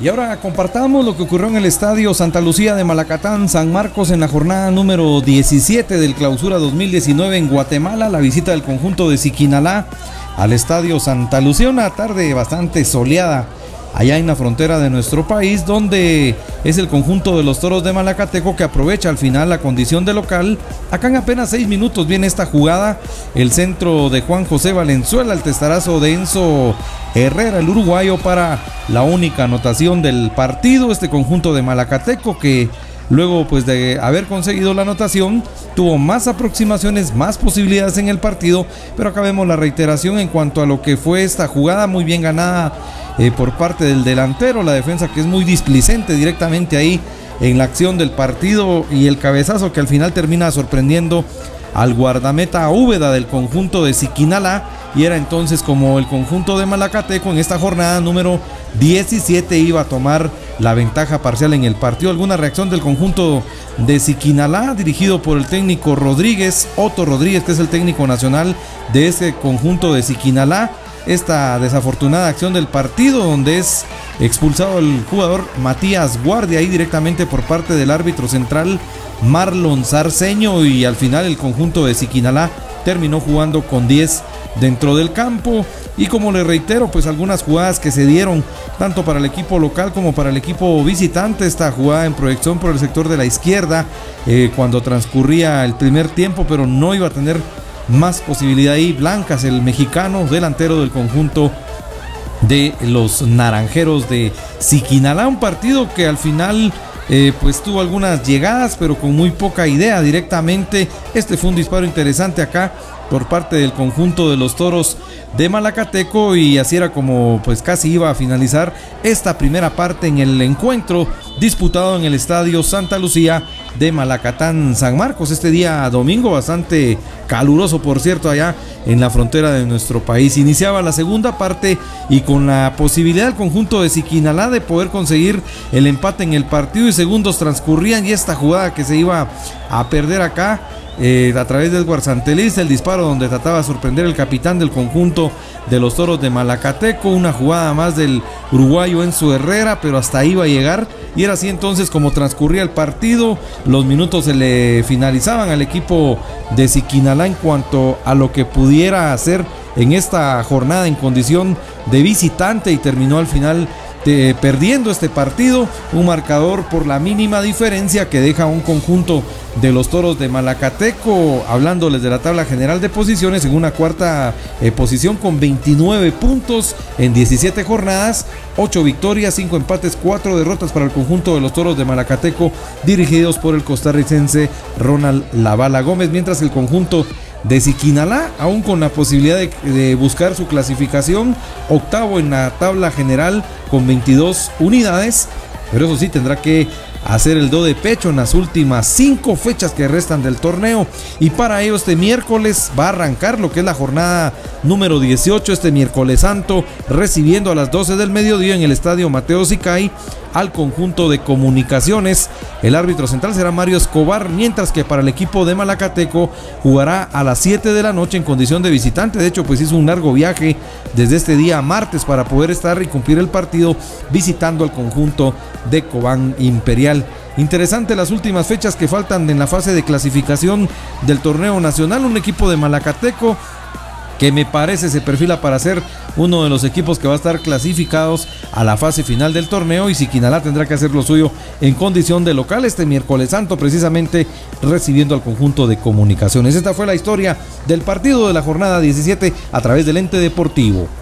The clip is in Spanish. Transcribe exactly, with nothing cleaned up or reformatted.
Y ahora compartamos lo que ocurrió en el Estadio Santa Lucía de Malacatán, San Marcos, en la jornada número diecisiete del Clausura dos mil diecinueve en Guatemala. La visita del conjunto de Siquinalá al Estadio Santa Lucía, una tarde bastante soleada allá en la frontera de nuestro país, donde es el conjunto de los Toros de Malacateco que aprovecha al final la condición de local. Acá en apenas seis minutos viene esta jugada, el centro de Juan José Valenzuela, el testarazo de Enzo Herrera, el uruguayo, para la única anotación del partido. Este conjunto de Malacateco que luego pues de haber conseguido la anotación tuvo más aproximaciones, más posibilidades en el partido, pero acá vemos la reiteración en cuanto a lo que fue esta jugada, muy bien ganada eh, por parte del delantero, la defensa que es muy displicente directamente ahí en la acción del partido, y el cabezazo que al final termina sorprendiendo al guardameta Úbeda del conjunto de Siquinalá, y era entonces como el conjunto de Malacateco en esta jornada número diecisiete iba a tomar la ventaja parcial en el partido. Alguna reacción del conjunto de Siquinalá, dirigido por el técnico Rodríguez, Otto Rodríguez, que es el técnico nacional de ese conjunto de Siquinalá. Esta desafortunada acción del partido donde es expulsado el jugador Matías Guardia ahí directamente por parte del árbitro central Marlon Sarceño, y al final el conjunto de Siquinalá terminó jugando con diez dentro del campo. Y como le reitero, pues algunas jugadas que se dieron tanto para el equipo local como para el equipo visitante. Esta jugada en proyección por el sector de la izquierda eh, cuando transcurría el primer tiempo, pero no iba a tener más posibilidad ahí Blancas, el mexicano delantero del conjunto de los naranjeros de Siquinalá. Un partido que al final Eh, pues tuvo algunas llegadas, pero con muy poca idea directamente. Este fue un disparo interesante acá por parte del conjunto de los Toros de Malacateco, y así era como pues casi iba a finalizar esta primera parte en el encuentro disputado en el Estadio Santa Lucía de Malacatán, San Marcos, este día domingo, bastante caluroso por cierto allá en la frontera de nuestro país. Iniciaba la segunda parte y con la posibilidad del conjunto de Siquinalá de poder conseguir el empate en el partido, y segundos transcurrían y esta jugada que se iba a perder acá eh, a través de Edward Santeliz, el disparo donde trataba de sorprender el capitán del conjunto de los Toros de Malacateco, una jugada más del uruguayo Enzo Herrera, pero hasta ahí iba a llegar, y era así entonces como transcurría el partido. Los minutos se le finalizaban al equipo de Siquinalá en cuanto a lo que pudiera hacer en esta jornada en condición de visitante, y terminó al final de, perdiendo este partido, un marcador por la mínima diferencia que deja un conjunto de los Toros de Malacateco, hablándoles de la tabla general de posiciones, en una cuarta eh, posición con veintinueve puntos en diecisiete jornadas, ocho victorias, cinco empates, cuatro derrotas para el conjunto de los Toros de Malacateco, dirigidos por el costarricense Ronald Lavala Gómez, mientras el conjunto de Siquinalá, aún con la posibilidad de, de buscar su clasificación, octavo en la tabla general con veintidós unidades, pero eso sí tendrá que hacer el do de pecho en las últimas cinco fechas que restan del torneo, y para ello este miércoles va a arrancar lo que es la jornada número dieciocho, este miércoles santo, recibiendo a las doce del mediodía en el estadio Mateo Sicay al conjunto de Comunicaciones. El árbitro central será Mario Escobar, mientras que para el equipo de Malacateco jugará a las siete de la noche en condición de visitante. De hecho, pues hizo un largo viaje desde este día martes para poder estar y cumplir el partido visitando al conjunto de Cobán Imperial. Interesante las últimas fechas que faltan en la fase de clasificación del torneo nacional. Un equipo de Malacateco que me parece se perfila para ser uno de los equipos que va a estar clasificados a la fase final del torneo, y Siquinalá tendrá que hacer lo suyo en condición de local este miércoles santo, precisamente recibiendo al conjunto de Comunicaciones. Esta fue la historia del partido de la jornada diecisiete a través del Ente Deportivo.